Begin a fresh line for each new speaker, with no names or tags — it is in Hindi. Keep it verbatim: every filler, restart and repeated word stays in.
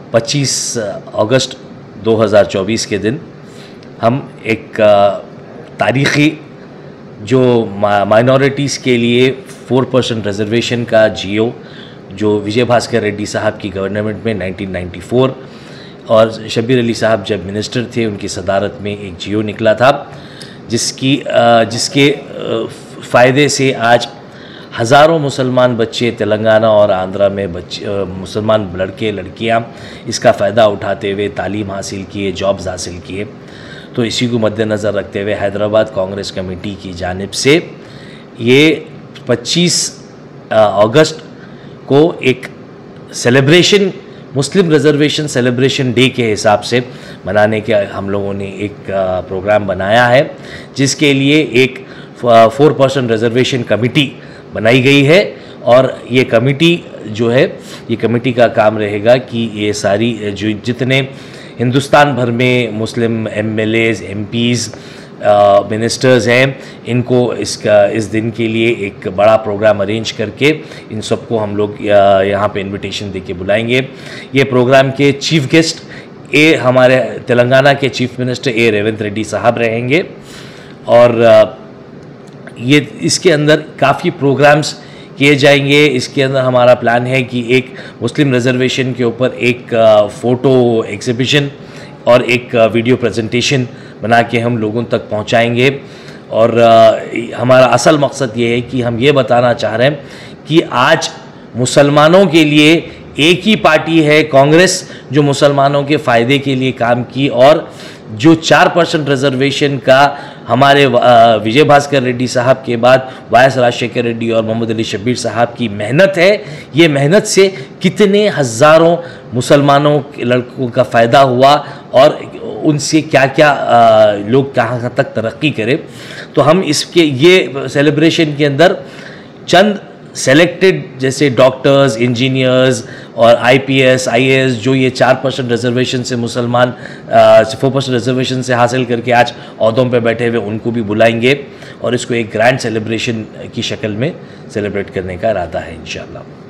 पच्चीस अगस्त दो हज़ार चौबीस के दिन हम एक तारीख़ी जो माइनॉरिटीज़ के लिए फोर परसेंट रिजर्वेशन का जियो जो विजय भास्कर रेड्डी साहब की गवर्नमेंट में नाइनटीन नाइंटी फोर और शब्बीर अली साहब जब मिनिस्टर थे उनकी सदारत में एक जियो निकला था, जिसकी जिसके फ़ायदे से आज हज़ारों मुसलमान बच्चे तेलंगाना और आंध्रा में बच्चे मुसलमान लड़के लड़कियां इसका फ़ायदा उठाते हुए तालीम हासिल किए, जॉब्स हासिल किए। तो इसी को मद्देनज़र रखते हुए हैदराबाद कांग्रेस कमेटी की जानिब से ये पच्चीस अगस्त को एक celebration, Muslim reservation celebration day के हिसाब से मनाने के हम लोगों ने एक प्रोग्राम बनाया है, जिसके लिए एक फोर परसेंट रिजर्वेशन कमेटी बनाई गई है। और ये कमेटी जो है, ये कमेटी का काम रहेगा कि ये सारी जो जितने हिंदुस्तान भर में Muslim M L As, M Ps, ministers हैं, इनको इसका इस दिन के लिए एक बड़ा प्रोग्राम अरेंज करके इन सबको हम लोग यहाँ पे इनविटेशन देके बुलाएंगे। ये प्रोग्राम के चीफ गेस्ट ए हमारे तेलंगाना के चीफ मिनिस्टर ए रेवंत रेड्डी साहब रहेंगे। और ये इसके अंदर काफ़ी प्रोग्राम्स किए जाएंगे। इसके अंदर हमारा प्लान है कि एक मुस्लिम रिजर्वेशन के ऊपर एक फ़ोटो एग्ज़िबिशन और एक वीडियो प्रेजेंटेशन बना के हम लोगों तक पहुंचाएंगे। और हमारा असल मकसद ये है कि हम ये बताना चाह रहे हैं कि आज मुसलमानों के लिए एक ही पार्टी है कांग्रेस, जो मुसलमानों के फ़ायदे के लिए काम की, और जो चार परसेंट रिजर्वेशन का हमारे विजय भास्कर रेड्डी साहब के बाद वाई एस राजशेखर रेड्डी और मोहम्मद अली शब्बीर साहब की मेहनत है। ये मेहनत से कितने हज़ारों मुसलमानों के लड़कों का फ़ायदा हुआ और उनसे क्या क्या आ, लोग कहाँ तक तरक्की करें। तो हम इसके ये सेलिब्रेशन के अंदर चंद सेलेक्टेड जैसे डॉक्टर्स, इंजीनियर्स और आईपीएस, आईएएस जो ये चार परसेंट रिजर्वेशन से मुसलमान फोर परसेंट रिजर्वेशन से हासिल करके आज ओहदों पे बैठे हुए, उनको भी बुलाएंगे और इसको एक ग्रैंड सेलिब्रेशन की शक्ल में सेलिब्रेट करने का इरादा है इंशाअल्लाह।